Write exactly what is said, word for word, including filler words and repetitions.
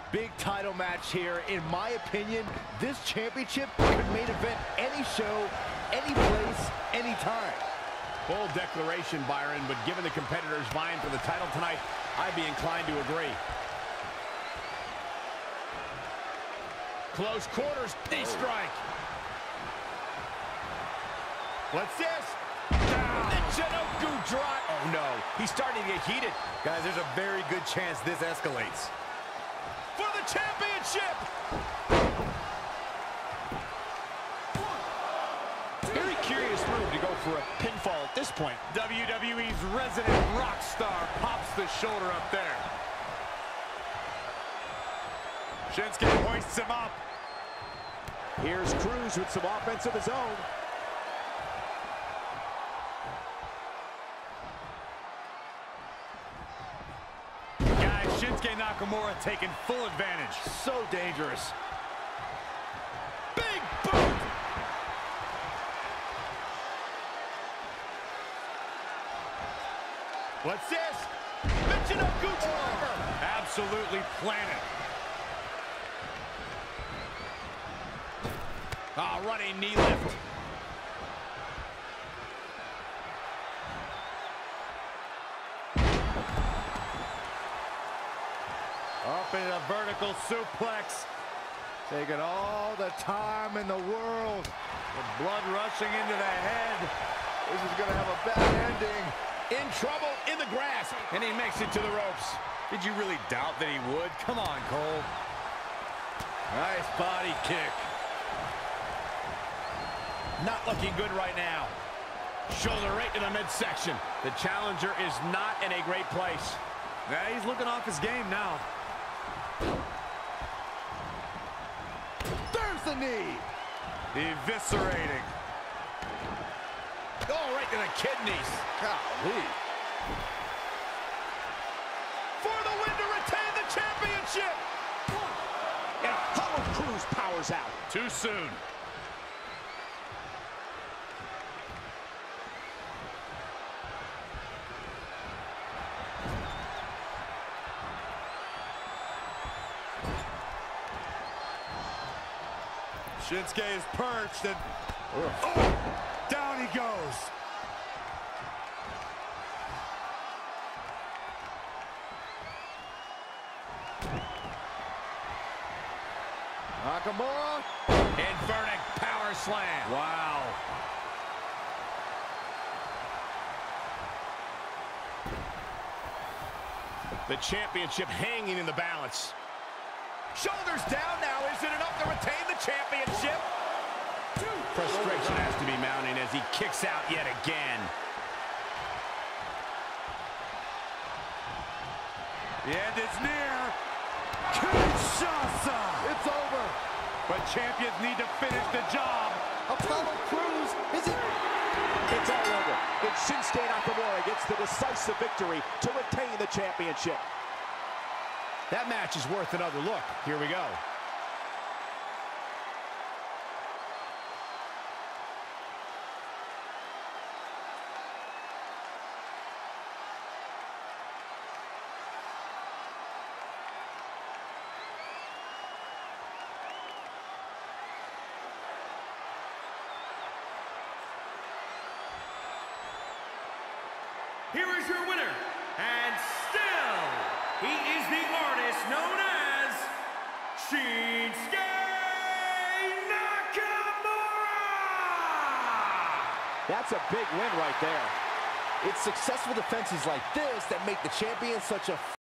Big title match here. In my opinion, this championship could main event any show, any place, anytime. Bold declaration, Byron, but given the competitors vying for the title tonight, I'd be inclined to agree. Close quarters, knee strike. What's this? Down. Michinoku drop. Oh no, he's starting to get heated. Guys, there's a very good chance this escalates. For the championship! Very curious move to go for a pinfall at this point. W W E's resident rock star pops the shoulder up there. Shinsuke hoists him up. Here's Cruz with some offense of his own. Guys, Shinsuke Nakamura taking full advantage. So dangerous. Big boot! What's this? Michinoku driver! Absolutely planted. Ah, oh, running knee lift. Up in a vertical suplex. Taking all the time in the world. The blood rushing into the head. This is going to have a bad ending. In trouble, in the grass, and he makes it to the ropes. Did you really doubt that he would? Come on, Cole. Nice body kick. Not looking good right now. Shoulder right to the midsection. The challenger is not in a great place. Yeah, he's looking off his game now. There's the knee. Eviscerating. Oh, right to the kidneys. Golly. For the win to retain the championship. And Apollo Crews powers out. Too soon. Shinsuke is perched and oh, down he goes. Nakamura. Inverted power slam. Wow. The championship hanging in the balance. Shoulders down now. Is it enough to retain the championship? Frustration has to be mounting as he kicks out yet again. The end is near. Kinshasa. It's over. But champions need to finish the job. Apollo Crews, is it? It's all over. And Shinsuke Nakamura gets the decisive victory to retain the championship. That match is worth another look. Here we go. Here is your winner, and still, he is the artist known as Shinsuke Nakamura! That's a big win right there. It's successful defenses like this that make the champion such a